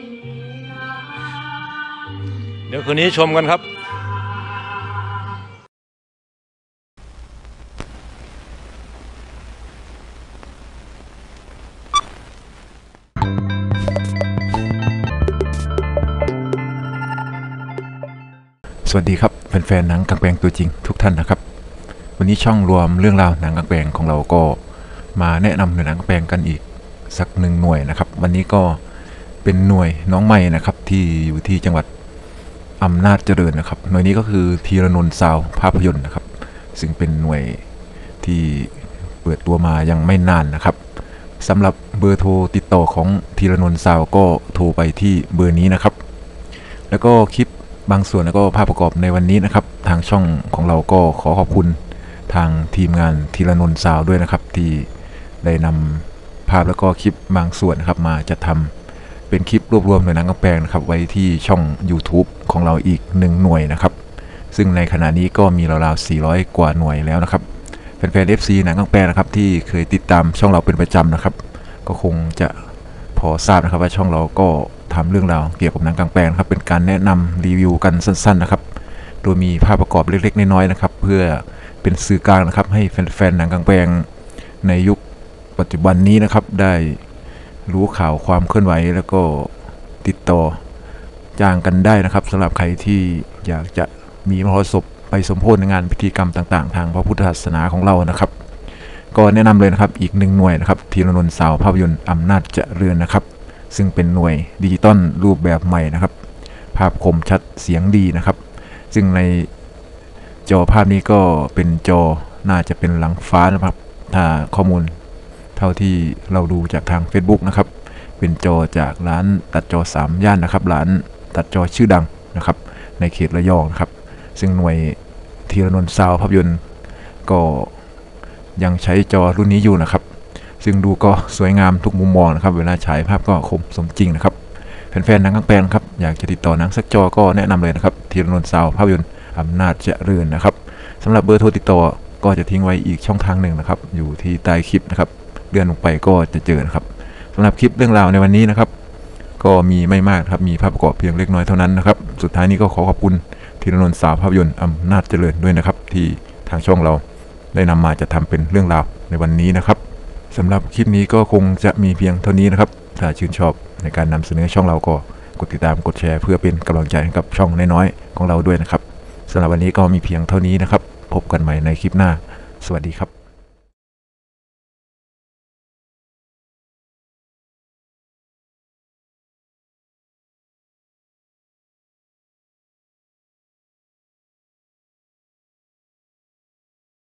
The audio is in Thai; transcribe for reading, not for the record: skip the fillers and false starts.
เดี๋ยวคืนนี้ชมกันครับสวัสดีครับแฟนๆหนังกลางแปลงตัวจริงทุกท่านนะครับวันนี้ช่องรวมเรื่องราวหนังกลางแปลงของเราก็มาแนะนำหน่วยหนังกลางแปลงกันอีกสักหนึ่งหน่วยนะครับวันนี้ก็เป็นหน่วยน้องใหม่นะครับที่อยู่ที่จังหวัดอำนาจเจริญนะครับหน่วยนี้ก็คือธีรนนท์ซาวด์ภาพยนตร์นะครับซึ่งเป็นหน่วยที่เปิดตัวมายังไม่นานนะครับสำหรับเบอร์โทรติดต่อของธีรนนท์ซาวด์ก็โทรไปที่เบอร์นี้นะครับแล้วก็คลิปบางส่วนแล้วก็ภาพประกอบในวันนี้นะครับทางช่องของเราก็ขอขอบคุณทางทีมงานธีรนนท์ซาวด์ด้วยนะครับที่ได้นำภาพแล้วก็คลิปบางส่วนนะครับมาจัดทำเป็นคลิปรวบรวมหน่วยหนังกลางแปลงนะครับไว้ที่ช่อง YouTube ของเราอีก1หน่วยนะครับซึ่งในขณะนี้ก็มีราวๆ400กว่าหน่วยแล้วนะครับแฟนๆ FC หนังกลางแปลงนะครับที่เคยติดตามช่องเราเป็นประจำนะครับก็คงจะพอทราบนะครับว่าช่องเราก็ทำเรื่องราวเกี่ยวกับหนังกลางแปลงนะครับเป็นการแนะนำรีวิวกันสั้นๆนะครับโดยมีภาพประกอบเล็กๆน้อยๆนะครับเพื่อเป็นสื่อกลางนะครับให้แฟนๆหนังกลางแปลงในยุคปัจจุบันนี้นะครับได้รู้ข่าวความเคลื่อนไหวแล้วก็ติดต่อจ้างกันได้นะครับสำหรับใครที่อยากจะมีมหรสพไปสมโภชในงานพิธีกรรมต่างๆทางพระพุทธศาสนาของเรานะครับก็แนะนำเลยนะครับอีก1หน่วยนะครับธีรนนท์ซาวด์ภาพยนตร์อำนาจเจริญนะครับซึ่งเป็นหน่วยดิจิตอลรูปแบบใหม่นะครับภาพคมชัดเสียงดีนะครับซึ่งในจอภาพนี้ก็เป็นจอน่าจะเป็นหลังฟ้านะครับถ้าข้อมูลเท่าที่เราดูจากทาง Facebook นะครับเป็นจอจากร้านตัดจอ3ย่านนะครับร้านตัดจอชื่อดังนะครับในเขตระยองนะครับซึ่งหน่วยธีรนนท์ซาวด์ภาพยนตร์ก็ยังใช้จอรุ่นนี้อยู่นะครับซึ่งดูก็สวยงามทุกมุมมองนะครับเวลาฉายภาพก็คมสมจริงนะครับแฟนๆหนังกลางแปลงครับอยากจะติดต่อหนังสักจอก็แนะนำเลยนะครับธีรนนท์ซาวด์ภาพยนตร์อำนาจเจริญนะครับสำหรับเบอร์โทรติดต่อก็จะทิ้งไว้อีกช่องทางหนึ่งนะครับอยู่ที่ใต้คลิปนะครับเลื่อนลงไปก็จะเจอนะครับสำหรับคลิปเรื่องราวในวันนี้นะครับก็มีไม่มากครับมีภาพประกอบเพียงเล็กน้อยเท่านั้นนะครับสุดท้ายนี้ก็ขอขอบคุณธีรนนท์ซาวด์ภาพยนตร์อำนาจเจริญด้วยนะครับที่ทางช่องเราได้นำมาจะทำเป็นเรื่องราวในวันนี้นะครับสำหรับคลิปนี้ก็คงจะมีเพียงเท่านี้นะครับถ้าชื่นชอบในการนำเสนอช่องเราก็กดติดตามกดแชร์เพื่อเป็นกำลังใจให้กับช่องน้อยๆของเราด้วยนะครับสำหรับวันนี้ก็มีเพียงเท่านี้นะครับพบกันใหม่ในคลิปหน้าสวัสดีครับ